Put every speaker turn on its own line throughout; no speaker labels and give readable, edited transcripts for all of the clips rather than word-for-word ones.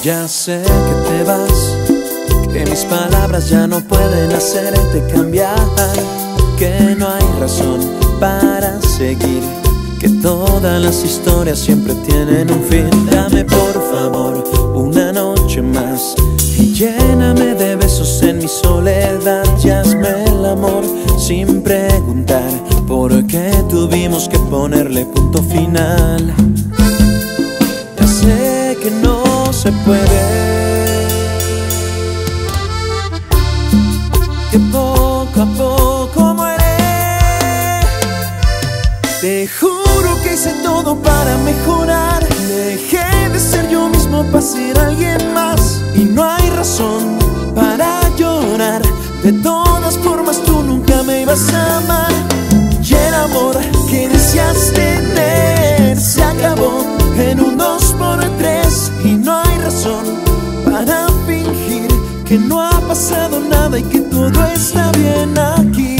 Ya sé que te vas, que mis palabras ya no pueden hacerte cambiar, que no hay razón para seguir, que todas las historias siempre tienen un fin. Dame por favor una noche más y lléname de besos en mi soledad, y hazme el amor sin preguntar por qué tuvimos que ponerle punto final. Ya sé que no se puede, que poco a poco muere. Te juro que hice todo para mejorar, dejé de ser yo mismo para ser alguien más, y no hay razón para llorar. De todas formas tú nunca me ibas a amar, y el amor que deseas tener se acabó en un 2x3, y no hay razón para fingir que no ha pasado nada y que todo está bien aquí.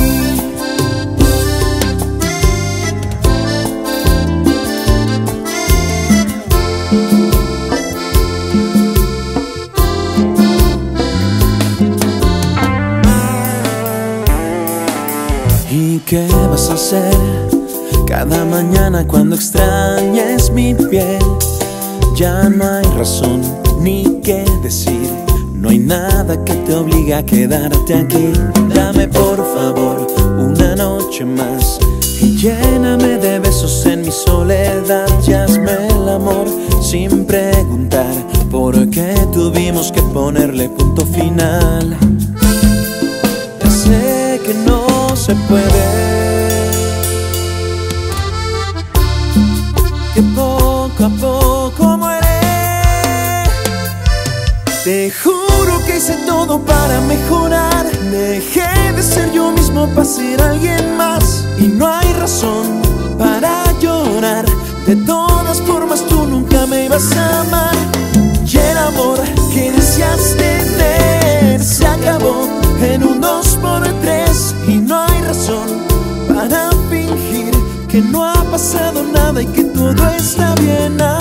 ¿Y qué vas a hacer cada mañana cuando extrañes mi piel? Ya no hay razón ni qué decir, no hay nada que te obligue a quedarte aquí. Dame por favor una noche más y lléname de besos en mi soledad, y hazme el amor sin preguntar por qué tuvimos que ponerle punto final. Ya sé que no se puede, que poco a poco muere. Te juro que hice todo para mejorar, dejé de ser yo mismo para ser alguien más, y no hay razón para llorar. De todas formas tú nunca me ibas a amar, y el amor que deseas tener se acabó en un 2x3, y no hay razón para fingir que no ha pasado nada y que todo está bien.